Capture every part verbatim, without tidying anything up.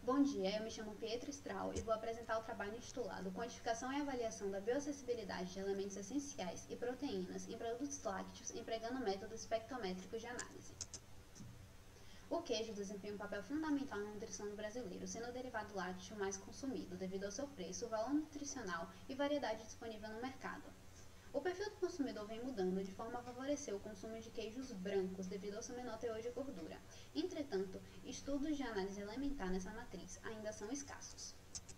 Bom dia, eu me chamo Pietro Strahl e vou apresentar o trabalho intitulado Quantificação e Avaliação da Bioacessibilidade de Elementos Essenciais e Proteínas em Produtos Lácteos empregando métodos espectrométricos de análise. O queijo desempenha um papel fundamental na nutrição do brasileiro, sendo o derivado lácteo mais consumido devido ao seu preço, valor nutricional e variedade disponível no mercado. O perfil do consumidor vem mudando de forma a favorecer o consumo de queijos brancos devido ao seu menor teor de gordura. Entretanto, estudos de análise elementar nessa matriz ainda são escassos.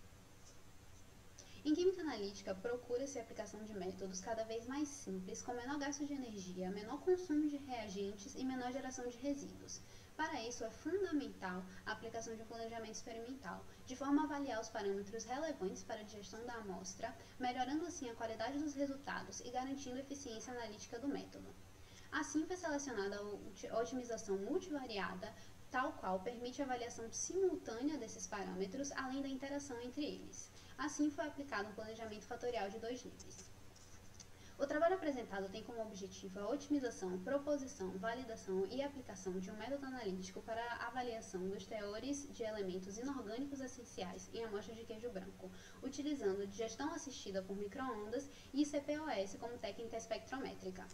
Em química analítica, procura-se a aplicação de métodos cada vez mais simples, com menor gasto de energia, menor consumo de reagentes e menor geração de resíduos. Para isso, é fundamental a aplicação de um planejamento experimental, de forma a avaliar os parâmetros relevantes para a digestão da amostra, melhorando assim a qualidade dos resultados e garantindo a eficiência analítica do método. Assim, foi selecionada a otimização multivariada, tal qual permite a avaliação simultânea desses parâmetros, além da interação entre eles. Assim, foi aplicado um planejamento fatorial de dois níveis. O trabalho apresentado tem como objetivo a otimização, proposição, validação e aplicação de um método analítico para a avaliação dos teores de elementos inorgânicos essenciais em amostras de queijo branco, utilizando digestão assistida por micro-ondas e C P O S como técnica espectrométrica.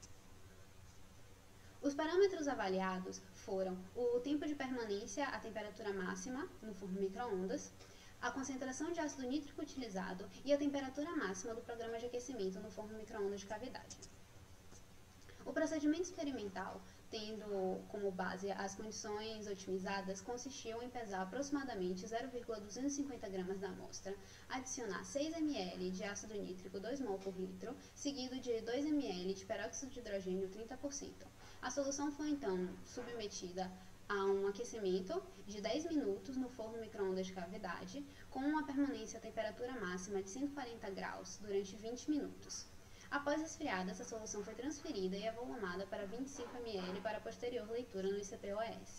Os parâmetros avaliados foram o tempo de permanência à temperatura máxima no forno micro-ondas, a concentração de ácido nítrico utilizado e a temperatura máxima do programa de aquecimento no forno micro-ondas de cavidade. O procedimento experimental, tendo como base as condições otimizadas, consistiu em pesar aproximadamente zero vírgula duzentos e cinquenta gramas da amostra, adicionar seis mililitros de ácido nítrico dois mol por litro, seguido de dois mililitros de peróxido de hidrogênio trinta por cento. A solução foi então submetida a um aquecimento de dez minutos no forno micro-ondas de cavidade, com uma permanência à temperatura máxima de cento e quarenta graus durante vinte minutos. Após esfriada, essa solução foi transferida e avolumada para vinte e cinco mililitros para posterior leitura no I C P O S.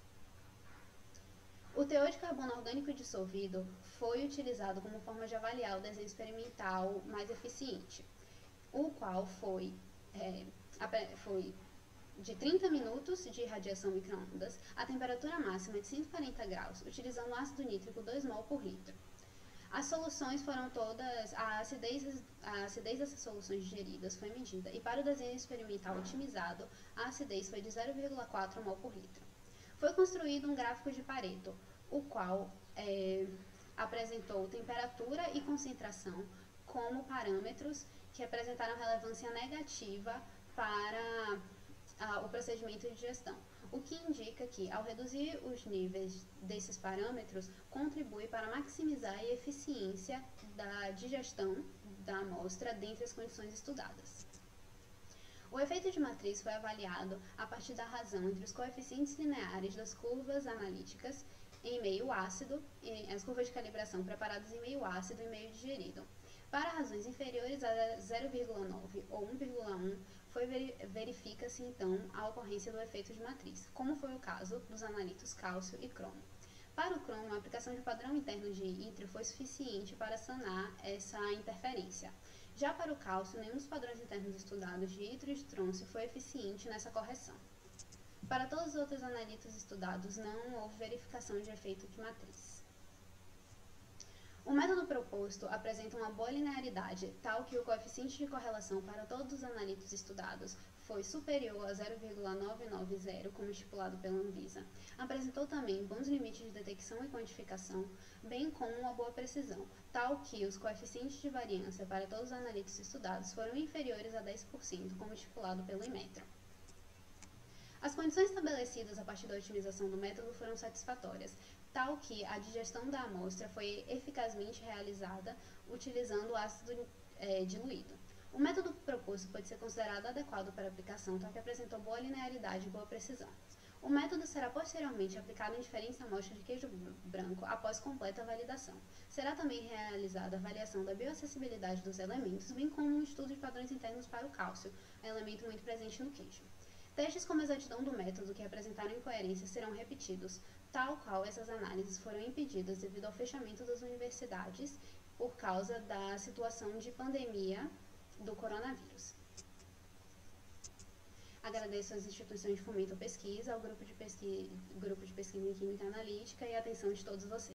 O teor de carbono orgânico dissolvido foi utilizado como forma de avaliar o desenho experimental mais eficiente, o qual foi, é, foi de trinta minutos de irradiação micro-ondas a temperatura máxima de cento e quarenta graus, utilizando ácido nítrico dois mol por litro. As soluções foram todas, a acidez, a acidez dessas soluções digeridas foi medida e para o desenho experimental otimizado, a acidez foi de zero vírgula quatro mol por litro. Foi construído um gráfico de Pareto, o qual é, apresentou temperatura e concentração como parâmetros que apresentaram relevância negativa para o procedimento de digestão, o que indica que, ao reduzir os níveis desses parâmetros, contribui para maximizar a eficiência da digestão da amostra dentre as condições estudadas. O efeito de matriz foi avaliado a partir da razão entre os coeficientes lineares das curvas analíticas em meio ácido, e as curvas de calibração preparadas em meio ácido e meio digerido. Para razões inferiores a zero vírgula nove ou um vírgula um, verifica-se então a ocorrência do efeito de matriz, como foi o caso dos analitos cálcio e cromo. Para o cromo, a aplicação de padrão interno de ítrio foi suficiente para sanar essa interferência. Já para o cálcio, nenhum dos padrões internos estudados de ítrio e estrôncio foi eficiente nessa correção. Para todos os outros analitos estudados, não houve verificação de efeito de matriz. O método proposto apresenta uma boa linearidade, tal que o coeficiente de correlação para todos os analitos estudados foi superior a zero vírgula novecentos e noventa, como estipulado pela Anvisa. Apresentou também bons limites de detecção e quantificação, bem como uma boa precisão, tal que os coeficientes de variância para todos os analitos estudados foram inferiores a dez por cento, como estipulado pelo Inmetro. As condições estabelecidas a partir da otimização do método foram satisfatórias, tal que a digestão da amostra foi eficazmente realizada utilizando ácido é, diluído. O método proposto pode ser considerado adequado para aplicação, tal que apresentou boa linearidade e boa precisão. O método será posteriormente aplicado em diferentes amostras de queijo branco após completa validação. Será também realizada a avaliação da bioacessibilidade dos elementos, bem como um estudo de padrões internos para o cálcio, elemento muito presente no queijo. Testes como a exatidão do método que apresentaram incoerências serão repetidos, tal qual essas análises foram impedidas devido ao fechamento das universidades por causa da situação de pandemia do coronavírus. Agradeço às instituições de fomento à pesquisa, ao grupo de pesquisa, grupo de pesquisa em Química Analítica e a atenção de todos vocês.